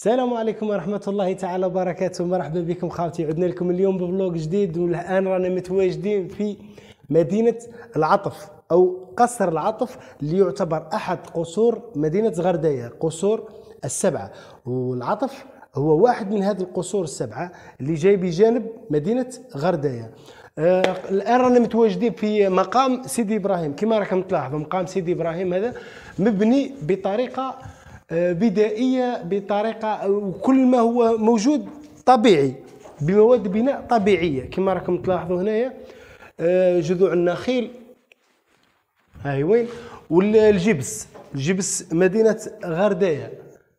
السلام عليكم ورحمة الله تعالى وبركاته. مرحبا بكم خاوتي، عدنا لكم اليوم بفلوق جديد، والآن رانا متواجدين في مدينة العطف أو قصر العطف، اللي يعتبر أحد قصور مدينة غردية، قصور السبعة. والعطف هو واحد من هذه القصور السبعة اللي جاي بجانب مدينة غردية. الآن رانا متواجدين في مقام سيدي إبراهيم. كما راكم تلاحظوا مقام سيدي إبراهيم هذا مبني بطريقة بدائية، بطريقة وكل ما هو موجود طبيعي بمواد بناء طبيعية. كما راكم تلاحظوا هنايا جذوع النخيل هاي وين، والجبس، جبس مدينة غردية.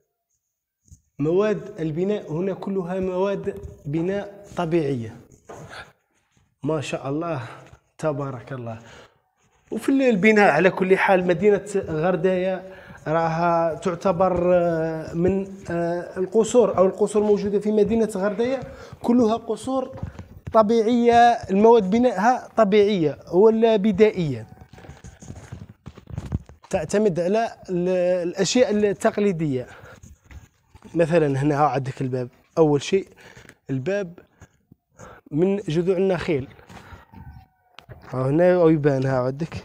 مواد البناء هنا كلها مواد بناء طبيعية ما شاء الله تبارك الله. وفي البناء على كل حال مدينة غردية راها تعتبر من القصور أو القصور موجودة في مدينة غردية كلها قصور طبيعية، المواد بنائها طبيعية ولا بدائية، تعتمد على الأشياء التقليدية. مثلا هنا عندك الباب، أول شيء الباب من جذوع النخيل، هنا يبان ها عندك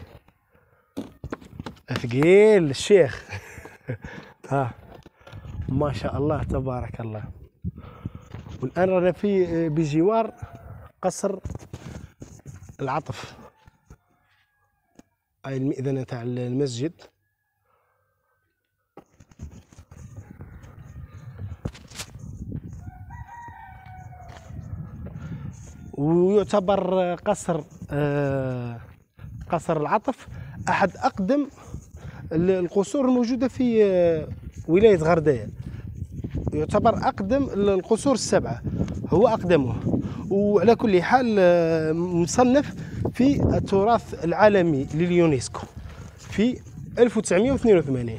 ثقيل الشيخ ها ما شاء الله تبارك الله. والآن رانا في بجوار قصر العطف، هاي المئذنة تاع المسجد. ويعتبر قصر العطف أحد أقدم القصور الموجودة في ولاية غردية، يعتبر أقدم القصور السبعة، هو أقدمه. وعلى كل حال مصنف في التراث العالمي لليونسكو في 1982.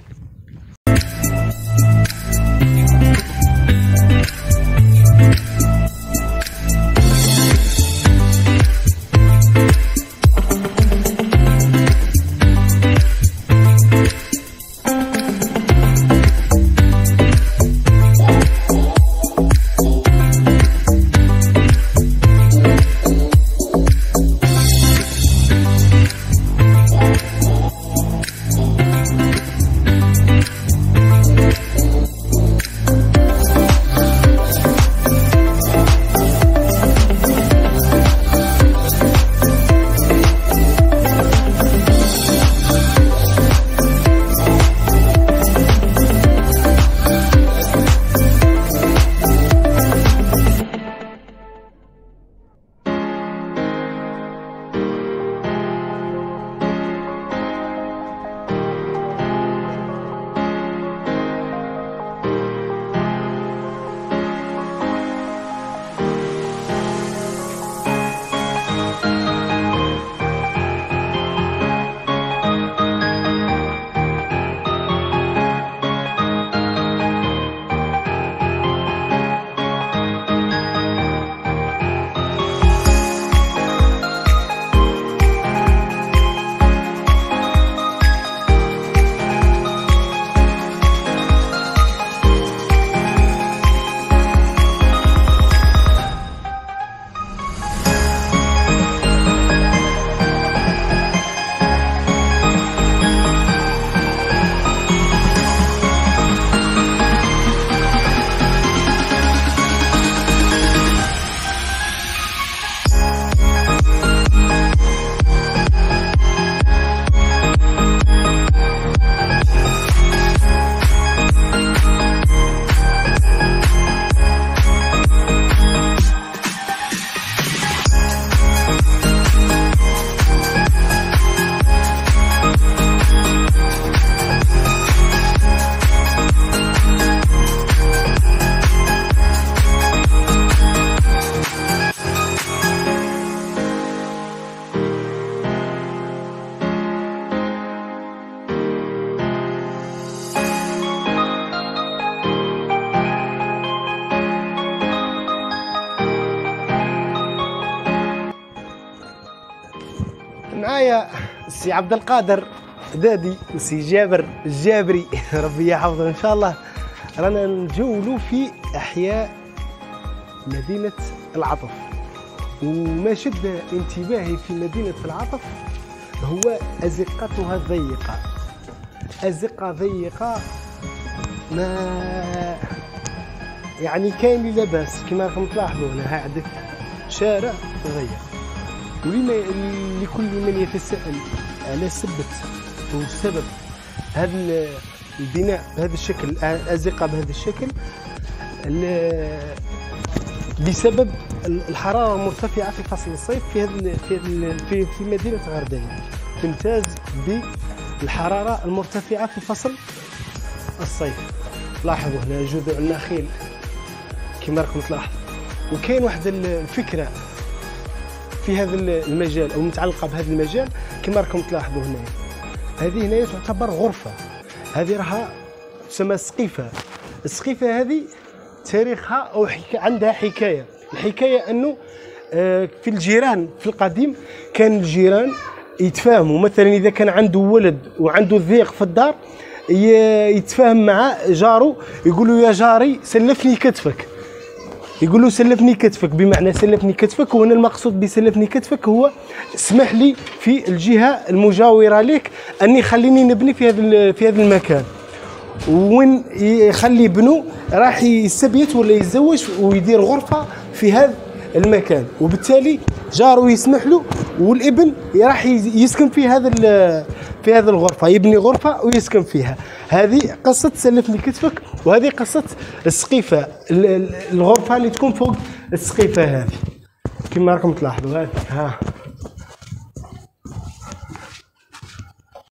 معايا السي عبد القادر دادي والسي جابر الجابري ربي يحفظه ان شاء الله. رانا نتجولوا في احياء مدينه العطف. وما شد انتباهي في مدينه العطف هو ازقتها الضيقه. ازقه ضيقه ما يعني كاين اللي لاباس كما راكم تلاحظوا هنا عندك شارع ضيق. لكل من يتساءل على سبب هذا البناء بهذا الشكل، الازقه بهذا الشكل، بسبب الحراره المرتفعه في فصل الصيف في مدينه غردانه. تمتاز بالحراره المرتفعه في فصل الصيف. لاحظوا هنا جذوع النخيل كما راكم تلاحظوا. وكاين واحد الفكره في هذا المجال او متعلقه بهذا المجال كما راكم تلاحظوا هنا. هذه هنا تعتبر غرفه، هذه راها تسمى سقيفه. السقيفه هذه تاريخها او عندها حكايه. الحكايه انه في الجيران في القديم كان الجيران يتفاهموا. مثلا اذا كان عنده ولد وعنده ضيق في الدار يتفاهم مع جاره، يقول له يا جاري سلفني كتفك. يقول له سلفني كتفك، بمعنى سلفني كتفك. وهنا المقصود بسلفني كتفك هو اسمح لي في الجهه المجاوره لك اني خليني نبني في هذا المكان. وين يخلي بنو راح يستبيت ولا يتزوج ويدير غرفه في هذا المكان، وبالتالي جاره يسمح له والابن راح يسكن في هذا الغرفه، يبني غرفه ويسكن فيها. هذه قصه سلفني كتفك، وهذه قصه السقيفه، الغرفه اللي تكون فوق السقيفه هذه كما راكم تلاحظوا. هذه